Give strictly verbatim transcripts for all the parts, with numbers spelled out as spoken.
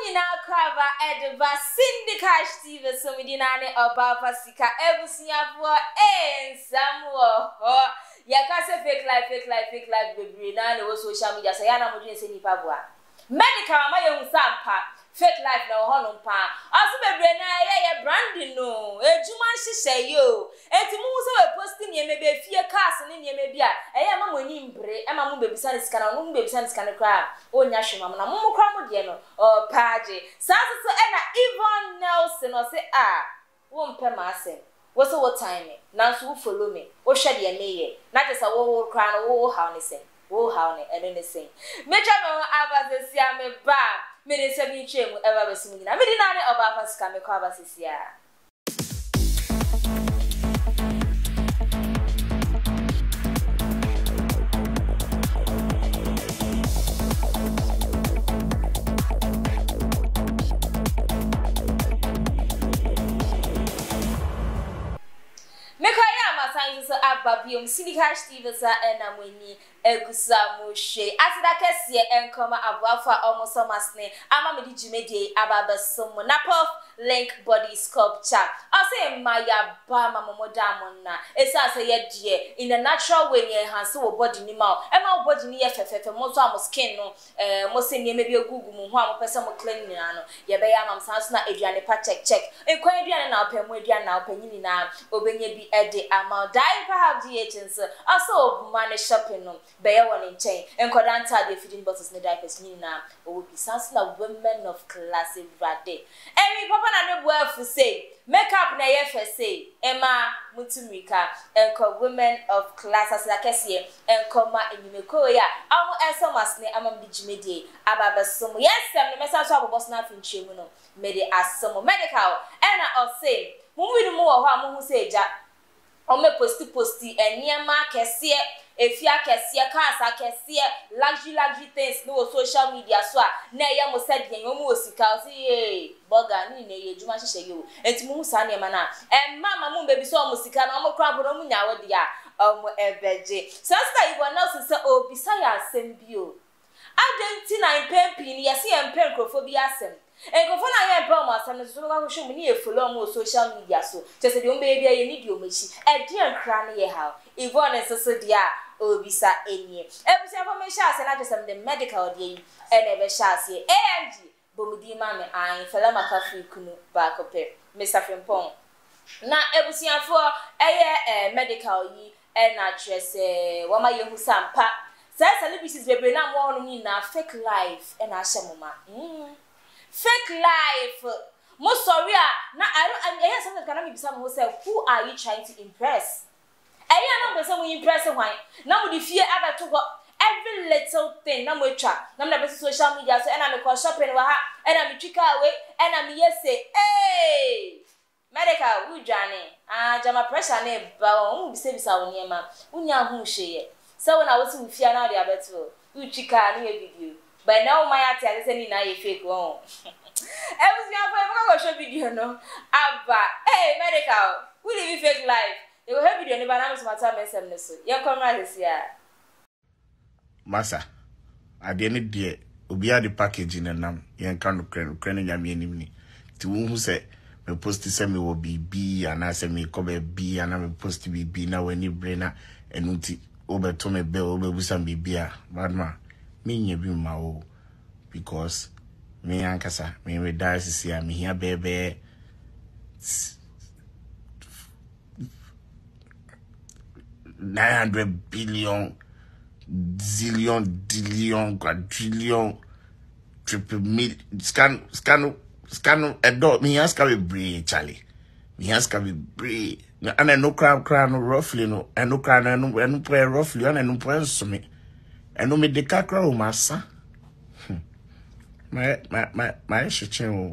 Amina Crava Edva Syndicate Steve Somidinane Oba Pasika Ebusia for and Samuel. Yakase fake life, fake life, fake life, baby. Now the social media say, I'm not doing any pabua. Medical, my young sampa. Fake life na hono pa aso bebre na ye branding no ejuma hihye yo enti mu so we posting ye mebe fie cars ne ne mebe a eye ma mo ni mbre e ma mo bebisa ne sika na mo bebisa ne sika ne kra onya hwema na mo mo kra mo de no o page saso so e na Yvonne Nelson o se ah wo mpe ma asem wo so what time na so follow me wo hwe de ne ye na tesa wo wo kra no wo how ne se wo how ne ene ne se meja me abazesia me ba Mede se mi chemu eba besimu gina. Mede nane oba pasika me kwa basisia. Mekaya masanyi so ababiom Syndicate Steve sa enamweni egusamu she asida kese enkoma abuafa omoso masne ama medi jimedie ababesomo na puff link body sculpture ase maya ba mamomodamon na esa ase ye die in the natural way ye hanse wo body ni ma e ma wo body ni ye fefefe mo so am skin no eh mo se ni me bi egugu mu ho am pese mo clean ni ano ye be ya mam sanso na aduane pa check check ekwan aduane na opemu aduane na opanyini na obenye bi ede ama dai perhaps the agents also manage shopping no be ye won in chain enkodanta the feeding bottles ne diapers ni na o bi sanso na women of class everyday emi papa na ne boafu say makeup na ye fe say ema mutumika enko women of class as la kese enkoma enyimeko ya awu esomas ne amam digimedie ababesom yes em ne message abobos na finchemu no mede asomo medical ena o say mumu mu wo ho amu say ja o me posti posti eniema kese efia kese kasa kese luxury luxury things no social media so na ye mo said yen omu osika o say boga ni ne ye juma hihye yo enti mu sa ne ma na em mama mu bebi so omu sika na omu kra bro mu nya wodi a omu ebeje so sta Yvonne Nelson say obisa ya asem bio adenti na impempi ni yesi empem crofobia asem enkofo na ye empem asem no so ka hwehwe mu ni e follow mu social media so chese de ombe bia ye ni di omachi e de ankra ne ye ha Yvonne so dia obisa enye ebusia information ase na chese the medical dey ene be shase A M G bomudi mame an fela makafi kunu ba kope Mister Frimpong na ebusia fo eye eh, medical yi e na chese wama yehu sampa say celebrities bebre na mo no ni na fake life e na ahemoma mm fake life mo sorry a na I don't I something can me bisa mo say who are you trying to impress eya na be say mo impress why na mo di fie abeto go every little thing na mo twa na me be social media so e na me call shopping wa ha e na me twika away e na me yese hey medical u dwane ah jama pressure na ba o bisa bisa wo niema unya hu hweye so when I was with you now, they are better. You chicken video, but now my auntie is any na you fake one. I was never show video no. Abba, hey medical, who live you fake life? They will help video. Never know matter mesem neso. You come right this year. Masa, I didn't dear. Obi a the packaging and nam. You can crane crane yami enimni. To who say me post to say me will be B and I say me come B and I me post to be B now when you brainer and uti. Obe to me be obe busa bibia badma me nya bi ma o because me ankasa me we diocese ya me hia bebe nine hundred billion zillion dillion quadrillion triple mil scan scan scan edo me aska we bre Charlie me aska we bre and I no crowd crowd no roughly no and no crowd and no and no roughly and no point so me and no me de kakra o masa my my my my shichen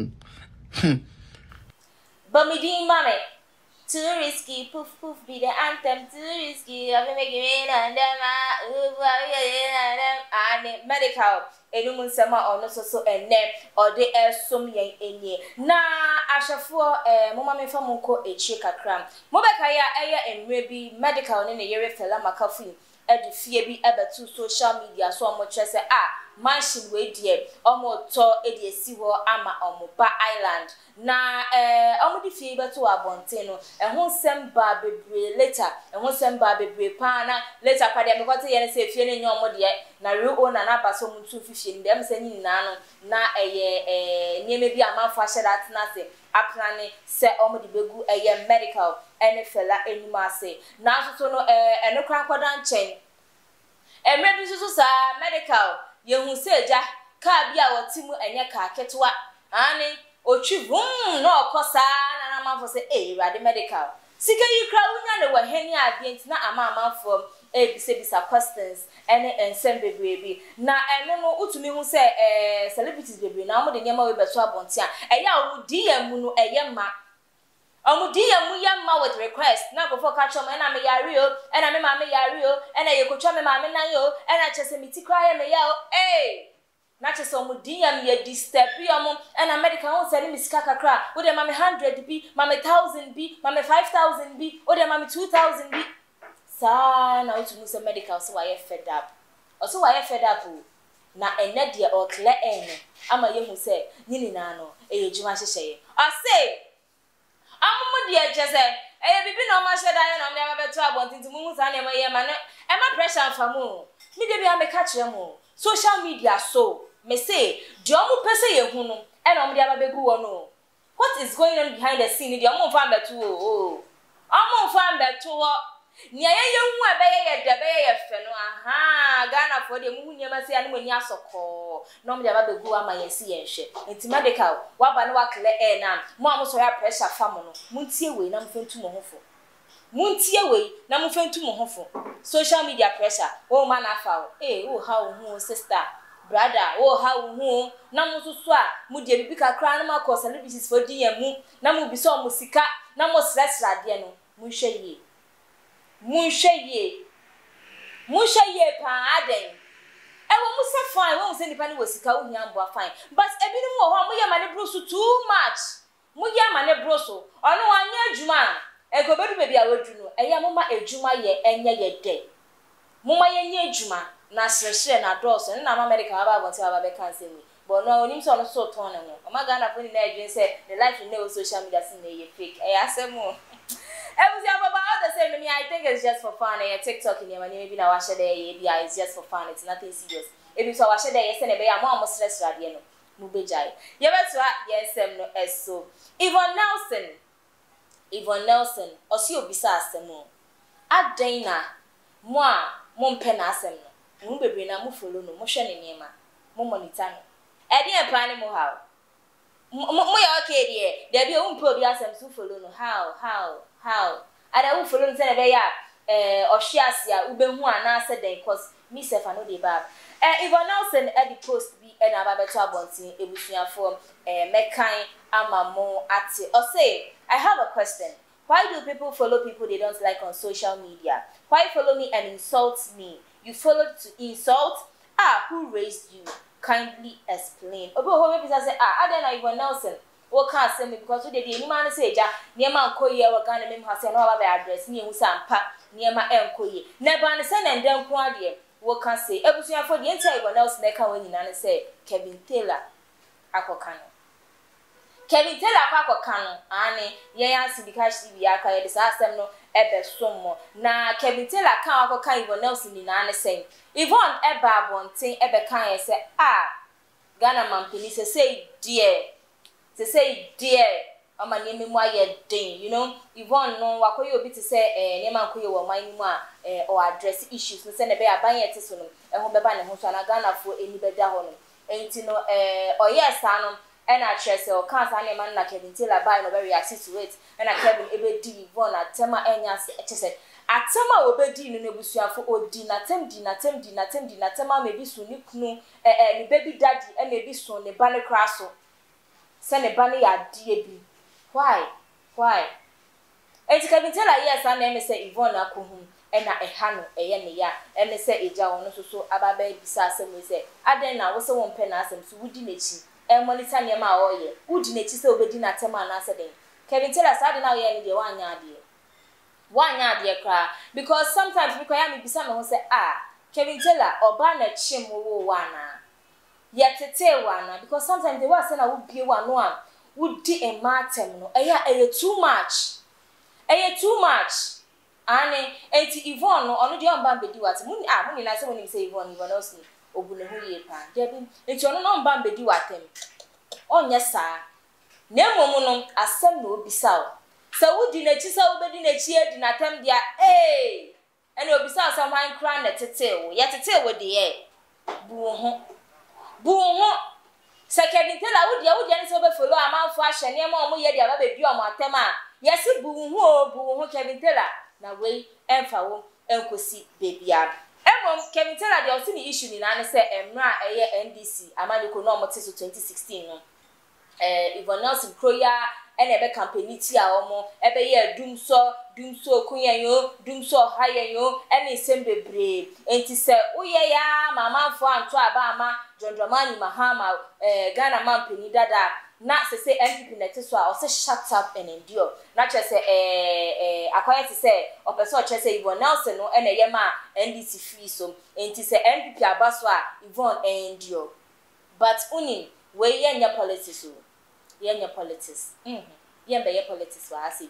But me din mame too risky poof poof be the anthem too risky I be making me and them and medical enum nsema ono so so ene ode esom yen enye na ahwefo eh moma me fam nko echi kakra mo beka ya eye enre bi medical ne ne yere fela makafu e de fie bi ebetu social media so mo chese ah mansion we die omo to e de esi ho ama omo ba island na eh omo di fie beto abonten no ehun sem ba bebre later ehun sem ba bebre pa na later kwa de me kwate ye ne se fie ne nyomo de na real owner na ba so mu tu fifie ndem se nyi na no na eye eh nieme bi amanfo ahye dat na se aplane se omo di begu eye medical ene fela enuma ase na so no eh eno kran kwadan chen emre bi so sa medical yehu seja ka bia wotimu enye ka ketwa ani otwi vum no okosa na na manfo se eh rade medical sika yi kra unya ne waheni adient na ama amanfo e bise bisa questions ene ensem bebrebe na eno no utumi hu se eh celebrities bebrebe na omo de nyama we beso abonte a eya omu D M no eye ma omu D M ya ma with request na go for catch me na me yare o ena me ma me yare o ena ye kotwa me ma me nan yo ena chese mi ti kra ye me ya o eh na chese omu D M ye disturb omu ena medical won se ni misika kakra wo de ma me one hundred bi ma me one thousand bi ma me five thousand bi wo de ma me two thousand bi sa na utumi se medical so why fed up also why fed up na ene de o clear en ama ye hu se nyini na no e ejuma hyehye o say amumu de ejese eye bibi na o ma hyeda ye na o me beto abontinti mu hu sa na e ma ne e ma pressure famu mi de bi am ka kire mu social media so me say de o mu pese ye hu no e na o de ababegu wo no what is going on behind the scene de o mu fa mbeto o o mu fa mbeto wo nia ye ye hu abeye ye de beye ye fe no aha Ghana for de mu hu nyama se ane mani asoko no me aba begu ama ye si ye hwe enti medical wa ba ne wa kle air na mo amoso ya pressure fam no mu tie we na mfentu mo hofo mu tie we na mfentu mo hofo social media pressure o ma na fa o eh o ha o hu sister brother o ha o hu na mu susu a mu de bibi kakra na ma ko celebrities for di ye mu na mu bi so mu sika na mo stress rade no mu hwe ye Munsheye Munsheye pa aden e wo mu se fine wo se nipa ni wo sika wo hia mbo fine but ebinim wo ho mo ye mane broso too much mo ye mane broso ono anya adwuma e ko bedu bebi a wadu no e ye mo ma adwuma ye enye ye de mo ma ye nya adwuma na sresre na doso na ma America aba abonte aba be cancel me but no onim so no so ton no o ma Ghana foni na adwin say the life you know social media sin na ye fake e asemo Everything about all the same to me. I think it's just for fun. And TikTok in your maybe now wash there, it's just for fun. It's nothing serious. If you saw wash there, yes, and a bear more stress radiano. Mubejai. You better yes, um, no, as so. Yvonne Nelson, Yvonne Nelson, or see you besides the moon. At Dana, moi, mon penasem, Mubbe na mufolo, no motion in Yema, Momonitano. Eddie and Pani Mohau. Moya okay, dear. There be un probia some so follow no how, how. How? Ada u follow nse na be ya eh ohwiasia ube hu ana se den cause me sef I no dey bab. Eh Yvonne Nelson e di post bi e na ba beto abontin ebusuafo eh mekan amamo ate. O say, I have a question. Why do people follow people they don't like on social media? Why follow me and insult me? You followed to insult? Ah, who raised you? Kindly explain. Obi ho me bisa say ah, ada na Yvonne Nelson wo can say me because we dey dey anima no say ja niema nkoye we Ghana mem ha say no ba address ni ehu sampa niema enkoye na ba ne say na ndan ko ade wo can say ebusuafo de enti Yvonne Nelson na ka wanyina ne say Kevin Taylor akoka no Kevin Taylor akoka no ani ye yan sindikash T V aka ye de sa asem no ebe sommo na Kevin Taylor kan akoka Yvonne Nelson ni na ne say Yvonne eba abonten ebe kan ye say ah Ghana mampini say say dear to say dear ama nieme mu aye den you know Yvonne no wakoye obi to say eh niema nkoye wo man mu a eh or address issues no say na be aban ye teso no e ho beba ne ho so na Ghana fo eni beda ho no enti no eh o yes ano e na address o kan sa niema na Kevin Taylor buy no be react to it e na Kevin ebe di Yvonne atema enya se etese atema obedi no nebusuafo odi na tem di na tem di na tem di na tema mebi so ni kunu eh eh ni baby daddy e mebi so ne ba ne kra so send a bunny at D A B. Why? Why? And Kevin Taylor, yes, and then say Yvonne Akuhum, and a hano, a yenia, and they say a jaw, so so about baby sassam, we say, I then I was a one penasum, so would you and Monitania ma oye, would you so be dinner tema answer them. Kevin Taylor started now yen the one yard dear. One yard dear cry, because sometimes we can be someone who say, ah, Kevin Taylor or Barnett Chim wo wana. Yet tete one because sometimes they was say na would be one one would di a matem no eya eya too much eya too much ane enti Yvonne no ono de on ban bedi wat mun ah mun na say when him say Yvonne Yvonne else obu ne hu ye pa debi enti ono no ban bedi watem onye saa na emom no asem na obisa o sa wudi na chi sa obedi na chi edi na tem dia eh ene obisa asem han kra na tete wo ye tete wo de ye bu ho bu ho second tell wudi wudi ani so be follow amanfo ahye ne ma omo ye dia ba be bi omo atem a yesi bu ho bu ho Kevin Taylor na we emfa wo enkosi bebia emom Kevin Taylor de o si ni issue ni na ne se emra eye N D C amadiko no omo teso twenty sixteen no eh Yvonne Nelson Kroya ene be campaign ti a omo ebe ye dumso dumso kunyanyo dumso hayanyo ene sembebre enti se uye ya mama fo anto aba ama John Dramani Mahama eh Ghana man peni dada na se se N P P net so a o se shut up and endure na che se eh eh akwaya ti se o person o che se Yvonne Nelson no ene ye ma N D C free so enti se N P P abaso a Yvonne endure but unin we ye nya politics o ye nya politics mhm ye be ye politics wa ase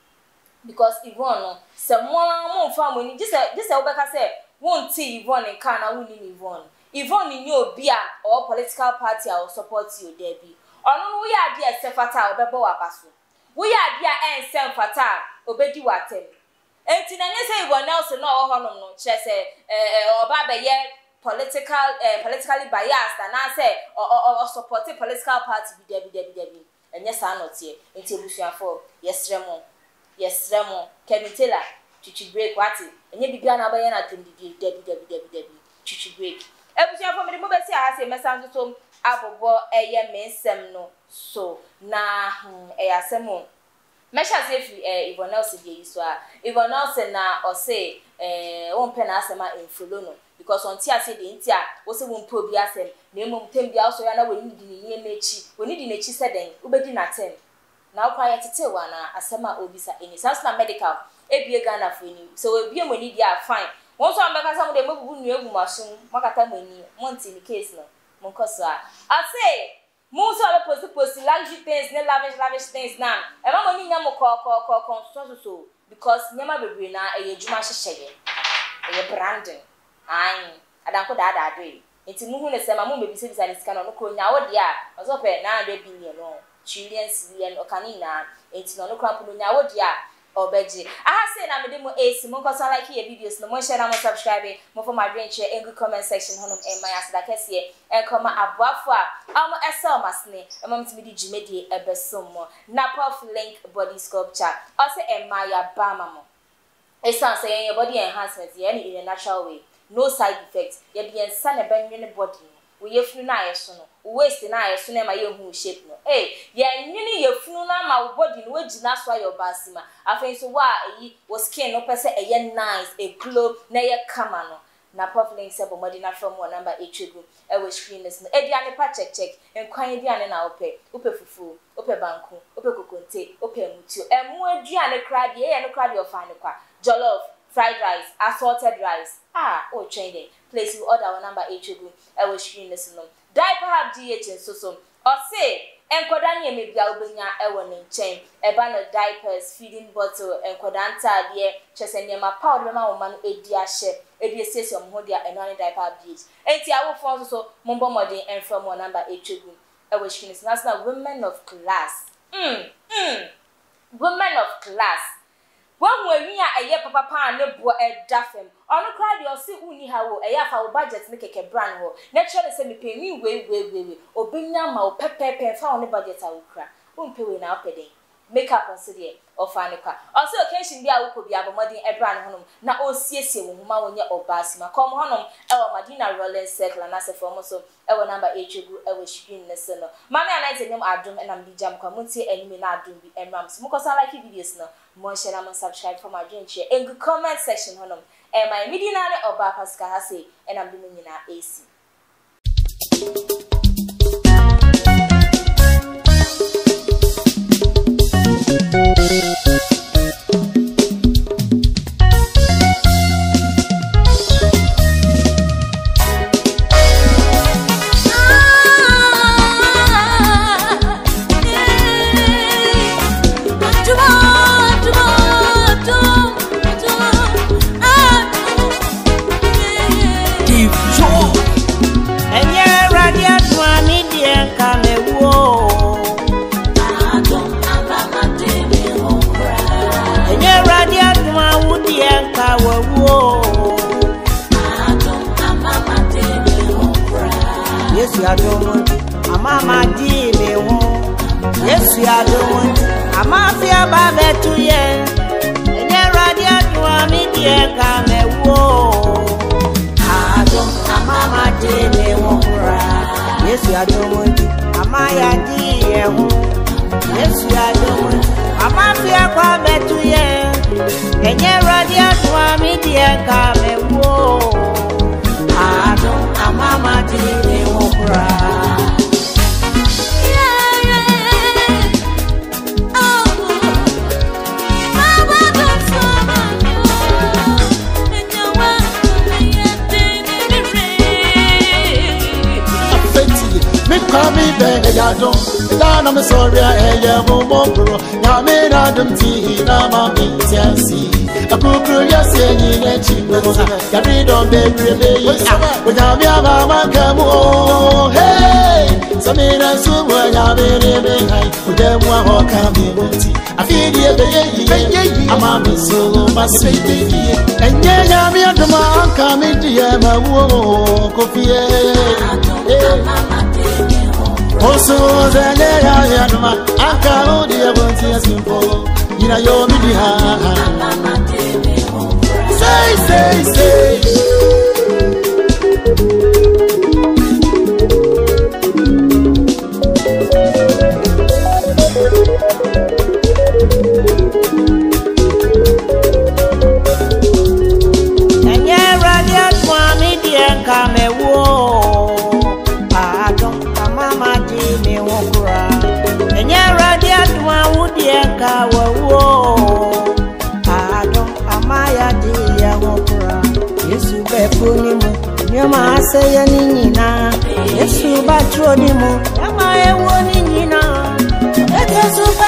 because Yvonne no se mo mo fa mo ni just just we be ka se won ti Yvonne kan na won ni Yvonne Yvonne ni obi a or political party or support you there be ono no we ade e sefata obebo wabaso we ade a en semfata obedi watem enti na nye se Yvonne Nelson no ho honom no che se eh oba be ye political eh, politically biased and I say or or support a political party be there be there be there be enye sa not here enti ebusuafo yesremo yesremo Kevin Taylor chichi break wati enye bibia na abaye na tem di there be there be there be there be chichi break ebusuafo me de mo be si a say mesanzo tom abobo eye mensem no so na hmm e asemo mesha say fi eh Yvonne Nelson dey iso a Yvonne Nelson na o say eh won pe na asema infolo no because on tia say dey ntia wo say won po bi asem na emom tem bia so ya na woni di ni yen echi woni di nechi se den ubedi na ten na kwa ya tete wa na asema obisa eni sans na medical ebie Ghana fo ni so ebie moni dia fine won so ambeka sa mo de mabubu nu egu masum makata moni monti ni case no mon koso a I say mo so be post post luxury things ne lavish lavish things na e ma moni nya mo ko ko ko ko so so because nyama bebre na e yejuma hyehye e branding ai adanko da da do enti mu hu ne sema mu bebi se bisa ne sika no no ko nya wo dia o so pe na hundred billion no trillions billion o kanina enti no no ko apu nya wo dia obeji aha say na me de mo ace mo ko so like your videos no mo share na mo subscribe mo for my dream share in good comment section honom en my asda kese e koma aboafo a amo esel masne e mo mtimi di jimedie ebesom mo na puff link body sculpture o say en my ya ba mamo e san say your body enhancement ye in a natural way no side effects ye be ensa na benwe ne body we yefunu na ayeso no waste na ayeso na ma ye hu shape no eh ye nwini yefunu na ma body no wagina so ayo basima afen so wa eyi wo skin no pese eye nice a glow na ye kama no na puff link se bomodi na from one number echegu e we screen this no e dia ne pa check check enkwan dia ne na ope ope fufu ope banku ope kokonte ope mutio emu aduane kra dia ye no kra dia ofane kwa jollof fried rice, assorted rice. Ah, oh, training. Place you order our number echegu. I will screen this no. Diaper have D H and so so. Or say, enkodani e me bia obenya e won nchen. E ba no diapers, feeding bottle, enkodanta de chese nyema powder ma wo ma no edi ahye. Edi esese om ho dia eno ani diaper have D H. Enti awo fon so so mombo modern and from our number echegu. I will screen this. That's now women of class. Mm, mm. Women of class. One way a year papa pan no bo e dafem. Ono cry the osi uni ha wo e ya fa wo budget me keke brand ho. Naturally say me pay me we we we we. Obenya ma wo pepepe fa wo budget a wo kra. Wo mpe we na opeden. Makeup on sedie of anika. Also occasion bia wo ko bia bomodin e brand honom na o siesie wo huma wonye obasima. Kom honom e wo Madina Rolling Circle na se form so e wo number echegu e wo screen ne se no. Mama anaite nyam adum e na mbi jam kwa muntie enimi na adum bi emram. So mukosa like videos no. Mo share and subscribe for my dream share in the comment section honom and my media na oba pascal hase and I'm doing nyina A C. Ah Yesu adom amafia babetu ye enye radio dua media kamewo adom amama dele wora Yesu adom amaya di ehu Yesu adom amafia kwa betu ye enye radio dua media kamewo adom amama dele wora Kami be ya don da na me sorry e ye mo mo bro ya me na dum ti na ma mi tiasi akukuru ya se ni ne chi no ya bi don be bre be ya wo ya mi aba ma ka mo hey so me na su mo ya be re be hai wo de mo ho ka mi mo ti afi di e be ye ama mi so ma se be di enye ya mi aduma ka mi di e ma wo ko fie Oso zene ya ya numa aka odi abonti asimpo ina yo midi ha say say say enye radio kwa media kamewo ka wo adom amaya di ya wokura Yesu be poni mu nyama aseye ni nyina Yesu ba tro ni mu nyama ewo ni nyina Yesu